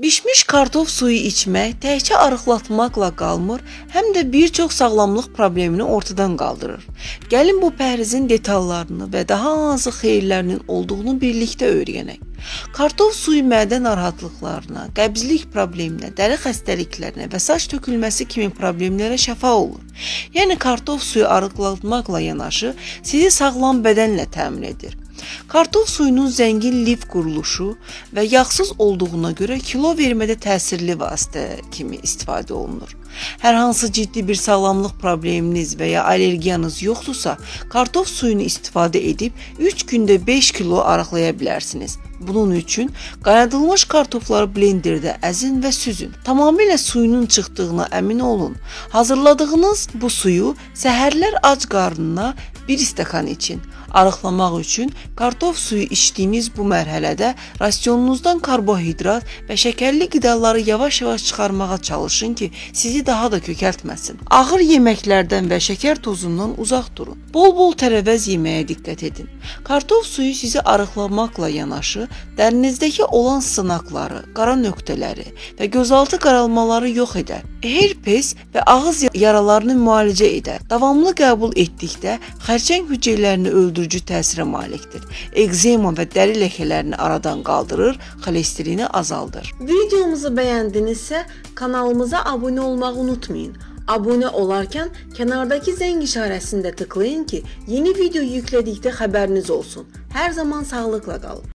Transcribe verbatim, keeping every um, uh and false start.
Bişmiş kartof suyu içmək təkcə arıqlatmaqla qalmır, həm də bir çox sağlamlıq problemini ortadan qaldırır. Gəlin bu pəhrizin detallarını və daha hansı xeyirlərinin olduğunu birlikdə öyrənək. Kartof suyu mədə narahatlıqlarına, qəbzlik probleminə, dəri xəstəliklərinə və saç tökülməsi kimi problemlərə şəfa olur. Yəni kartof suyu arıqlatmaqla yanaşı sizi sağlam bədənlə təmin edir. Kartof suyunun zəngin lif quruluşu və yağsız olduğuna görə kilo vermədə təsirli vasitə kimi istifadə olunur. Hər hansı ciddi bir sağlamlıq probleminiz və ya allergiyanız yoxdursa, kartof suyunu istifadə edib üç gündə beş kilo arıqlaya bilərsiniz. Bunun üçün qaynadılmış kartofları blenderdə əzin və süzün. Tamamilə suyunun çıxdığına əmin olun. Hazırladığınız bu suyu səhərlər ac qarnına bir stəkan için. Arıqlamaq üçün kartof suyu içdiyiniz bu mərhələdə rasionunuzdan karbohidrat və şəkərli qidaları yavaş-yavaş çıxarmağa çalışın ki, sizi daha da kökəltməsin. Ağır yeməklərdən və şəkər tozundan uzaq durun. Bol-bol tərəvəz yeməyə diqqət edin. Kartof suyu sizi arıqlamaqla yanaşı, dərinizdəki olan sınaqları, qara nöqtələri və gözaltı qaralmaları yox edər. Herpes və ağız yaralarını müalicə edər. Davamlı qəbul etdikdə xərçəng hüceyrələrini öldürücü təsirə malikdir. Ekzema və dəri ləkələrini aradan qaldırır, xolesterini azaldır. Videomuzu bəyəndinizsə kanalımıza abunə olmağı unutmayın. Abunə olarkən kənardakı zəng işarəsində tıklayın ki, yeni video yüklədikdə xəbəriniz olsun. Hər zaman sağlıqla qalın.